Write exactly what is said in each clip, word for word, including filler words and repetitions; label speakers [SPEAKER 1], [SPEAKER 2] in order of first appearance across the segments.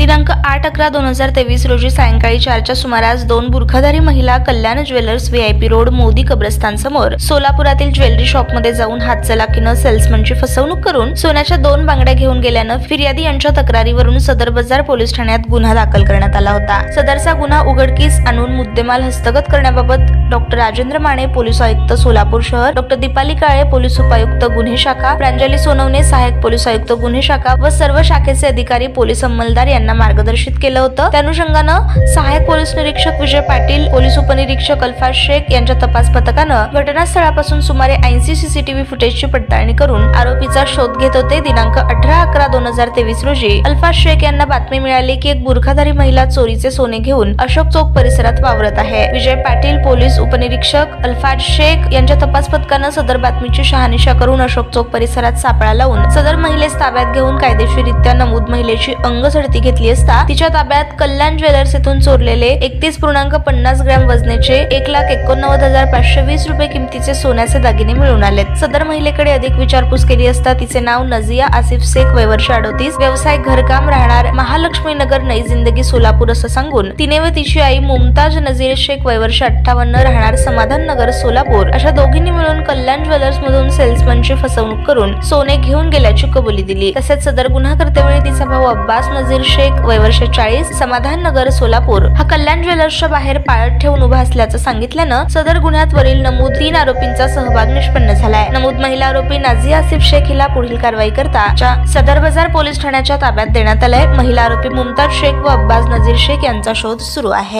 [SPEAKER 1] दिनांक आठ अकरा दोन हजार तेवीस रोजी सायंकाळी चारच्या सुमारास दोन बुरखाधारी महिला Kalyan Jewellers VIP road Modi कब्रस्तान समोर सोलापुरातील ज्वेलरी शॉप मध्ये जाऊन हातचलाकीनं सेल्समनची फसवणूक करून सोन्याच्या दोन बांगड्या घेऊन गेल्यानं फिर्यादी यांच्या तक्रारीवरून सदर बाजार पोलीस ठाण्यात गुन्हा दाखल करण्यात आला होता। सदरचा गुन्हा उघडकीस आणून मुद्देमाल हस्तगत करण्याबाबत डॉक्टर राजेंद्र माने पोलीस आयुक्त सोलापूर शहर, डॉक्टर दीपाली काळे पोलीस उपायुक्त गुन्हे शाखा, प्रांजली सोनवणे सहाय्यक पोलीस आयुक्त गुन्हे शाखा व सर्व शाखेचे अधिकारी पोलीस अंमलदार यांना मार्गदर्शित केलं होतं। त्या अनुषंगानं सहाय्यक पोलीस निरीक्षक विजय पाटील, पोलीस उपनिरीक्षक अल्फाज शेख यांच्या तपास पथकानं घटनास्थळापासून सुमारे ऐंशी सीसीटीव्ही फुटेजची पडताळणी करून आरोपीचा शोध घेत होते। दिनांक अठरा अकरा दोन हजार तेवीस रोजी अल्फाज शेख यांना बातमी मिळाली की एक बुरखाधारी महिला चोरीचे सोने घेऊन अशोक चौक परिसरात वावरत आहे। विजय पाटील पोलीस उपनिरीक्षक अल्फाज शेख यांच्या तपास पथकानं सदर बातमीची शहानिशा करून अशोक चौक परिसरात सापळा लावून सदर महिलेस ताब्यात घेऊन कायदेशीररित्या नमूद महिलेची अंग झडती घेतली असता तिच्या ताब्यात कल्याण ज्वेलर्स येथून चोरलेले एकतीस पूर्णांक पन्नास ग्रॅम वजनाचे एक लाख एकोणनव्वद हजार पाचशे वीस रुपये किमतीचे सोन्याचे दागिने मिळून आले। सदर महिलेकडे अधिक विचारपूस केली असता तिचे नाव नजिया आसिफ शेख, वय वर्ष अडोतीस, व्यवसाय घरकाम, राहणार महालक्ष्मी नगर, नई जिंदगी सोलापूर असं सांगून तिने व तिची आई मुमताज नजीर शेख, वय वर्ष अठ्ठावन्न, राहणार समाधान नगर सोलापूर अशा दोघींनी मिळून कल्याण ज्वेलर्स मधून सेल्समनची फसवणूक करून सोने घेऊन गेल्याची कबुली दिली। तसेच सदर गुन्हा करतेवेळी तिचा भाऊ अब्बास नजीर शेख, वय वर्ष चाळीस, समाधान नगर सोलापूर हा कल्याण ज्वेलर्सच्या बाहेर पाळत ठेवून उभा असल्याचं सांगितल्यानं सदर गुन्ह्यात वरील नमूद तीन आरोपींचा सहभाग निष्पन्न झालाय। नमूद महिला आरोपी नाझिया आसिफ शेख हिला पुढील कारवाई करता सदर बाजार पोलीस ठाण्याच्या ताब्यात देण्यात आलाय। महिला आरोपी मुमताज शेख व अब्बास नजीर शेख यांचा शोध सुरू आहे।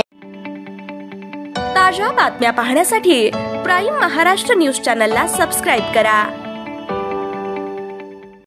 [SPEAKER 2] ताज्या बातम्या पाहण्यासाठी प्राईम महाराष्ट्र न्यूज चॅनलला सबस्क्राईब करा।